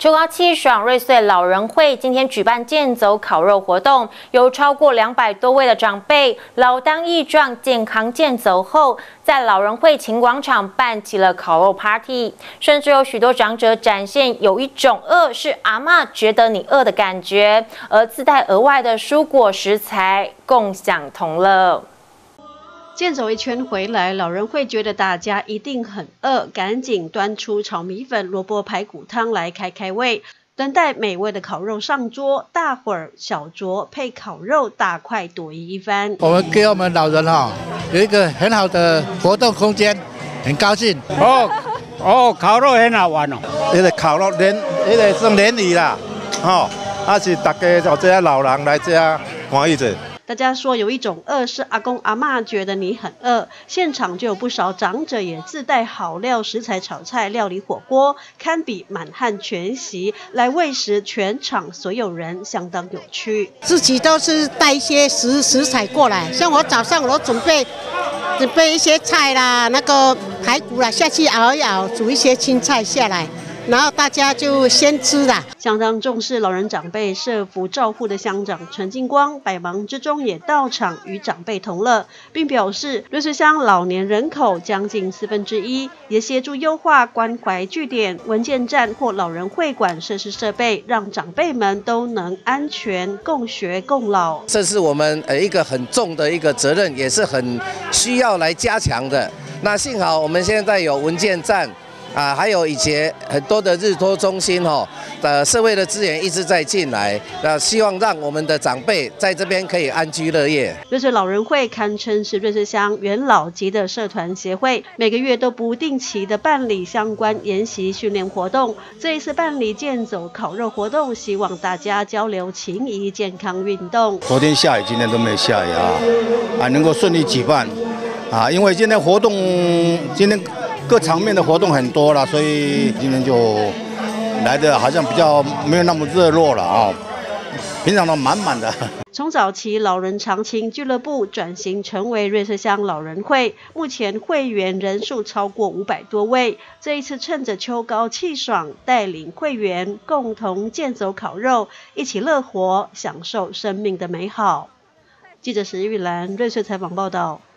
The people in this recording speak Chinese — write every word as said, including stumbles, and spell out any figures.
秋高气爽，瑞穗老人会今天举办健走烤肉活动，有超过两百多位的长辈老当益壮，健康健走后，在老人会勤广场办起了烤肉 party， 甚至有许多长者展现有一种饿是阿嬷觉得你饿的感觉，而自带额外的蔬果食材共享同乐。 健走一圈回来，老人会觉得大家一定很饿，赶紧端出炒米粉、萝卜排骨汤来开开胃。等待美味的烤肉上桌，大伙儿小酌配烤肉，大快朵颐一番。 我们给我们老人哈、哦、有一个很好的活动空间，很高兴。 哦哦，烤肉很好玩哦。 那个烤肉联，那个是联谊啦，吼、哦，啊是大家就这些老人来这欢喜者。 大家说有一种饿是阿公阿嬷觉得你很饿，现场就有不少长者也自带好料食材炒菜、料理火锅，堪比满汉全席来喂食全场所有人，相当有趣。 自己都是带一些食食材过来，像我早上我准备准备一些菜啦，那个排骨啦，下去熬一熬，煮一些青菜下来。 然后大家就先吃啦。 相当重视老人长辈社福照护的乡长陈进光，百忙之中也到场与长辈同乐，并表示瑞穗乡老年人口将近四分之一，也协助优化关怀据点、文件站或老人会馆设施设备，让长辈们都能安全共学共老。 这是我们呃一个很重的一个责任，也是很需要来加强的。那幸好我们现在有文件站。 啊，还有以前很多的日托中心哦，呃，社会的资源一直在进来，那希望让我们的长辈在这边可以安居乐业。 瑞穗老人会堪称是瑞穗乡元老级的社团协会，每个月都不定期的办理相关研习训练活动。这一次办理健走烤肉活动，希望大家交流情谊、健康运动。 昨天下雨，今天都没下雨啊，啊，能够顺利举办啊，因为今天活动今天。 各场面的活动很多了，所以今天就来的好像比较没有那么热络了啊、哦，平常都满满的。 从早期老人常青俱乐部转型成为瑞穗乡老人会，目前会员人数超过五百多位。这一次趁着秋高气爽，带领会员共同健走烤肉，一起乐活，享受生命的美好。记者石玉兰，瑞穗采访报道。